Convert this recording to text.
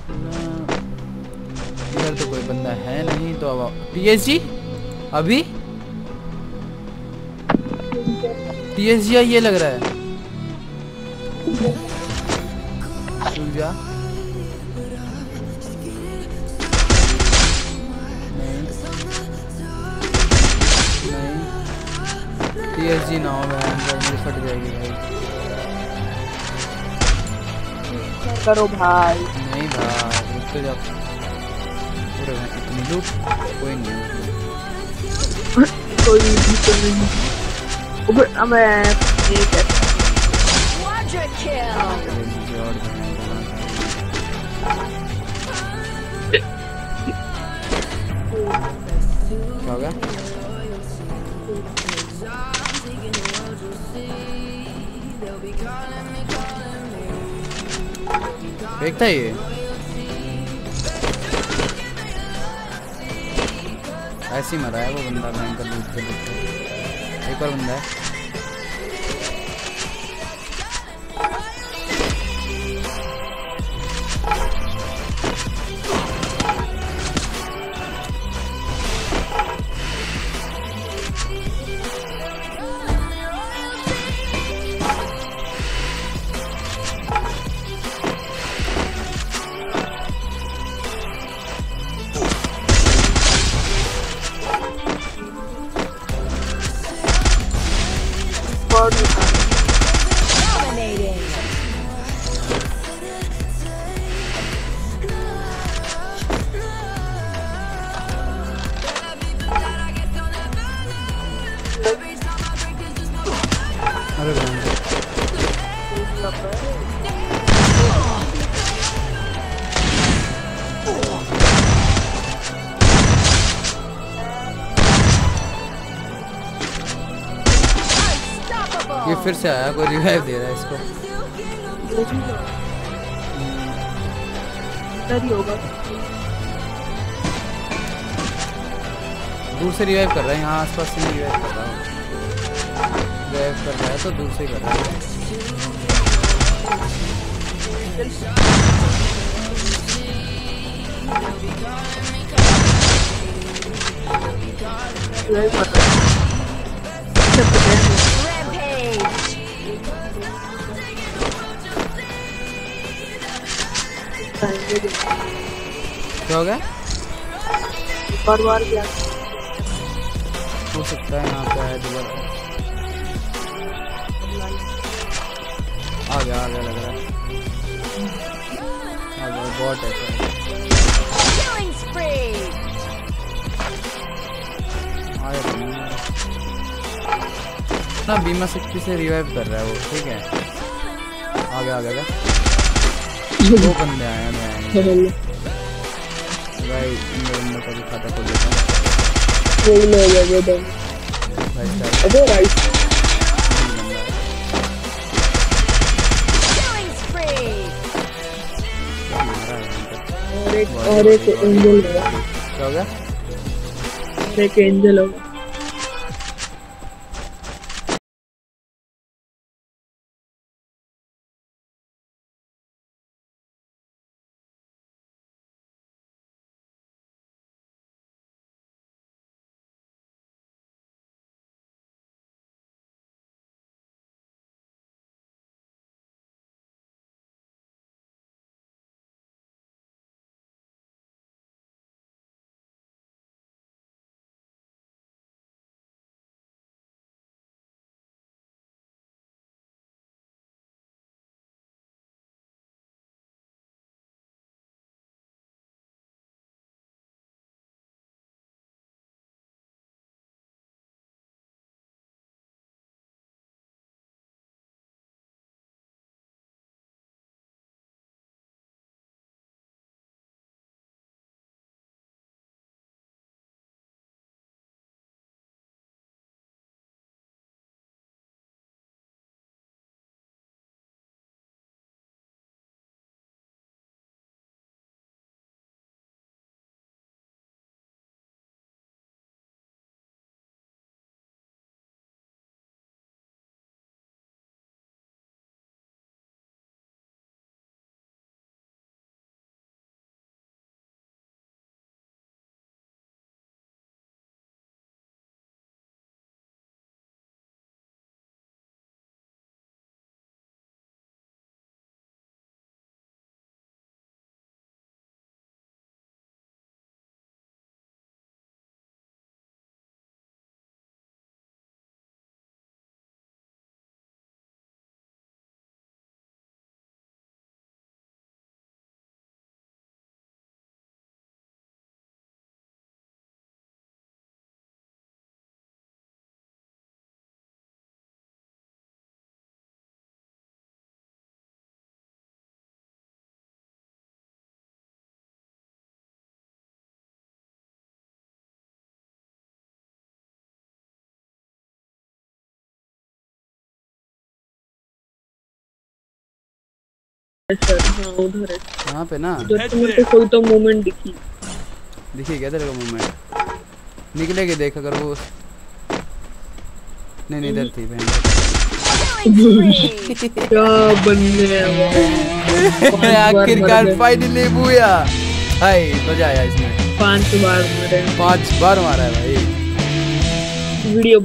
इधर तो कोई बंदा है नहीं तो अब टीएसजी अभी टीएसजी ये लग रहा है जा नहीं टीएसजी ना हो मुझे फट जाएगी भाई करो भाई नहीं भाई तो जब पूरे इतनी लूट कोई नहीं कोई भी तो नहीं अब ठीक है क्या हो गया देखता है ये ऐसे ही मरा है वो बंदा भयंकर लूट के एक और बंदा है ये फिर से आया कोई रिवाइव दे रहा है इसको दूर से रिवाइव कर रहा है यहाँ आसपास से रिवाइव कर रहा है रिवाइव कर रहा है तो दूर से कर रहा है क्या हो गया बार क्या हो सकता है यहाँ पे है दोबारा आ गया लग रहा है आ गया बॉट है ना बीमा शक्ति से रिवाइव कर रहा है वो ठीक है आ गया दो बंदे आए हैं भाई इन बंदों का भी खाता खोल लेता हूँ अबे राइट और एक एंजल है क्या हो गया एक एंजल हो हाँ उधर है। यहाँ पे ना उधर तो मेरे को कोई तो मूवमेंट दिखी क्या तेरे को मूवमेंट निकलेगी देख अगर वो नहीं इधर थी बहन क्या बनने आखिरकार फाइनली बुया भाई मजा आया इसमें 5 बार मरे 5 बार मारा है भाई वीडियो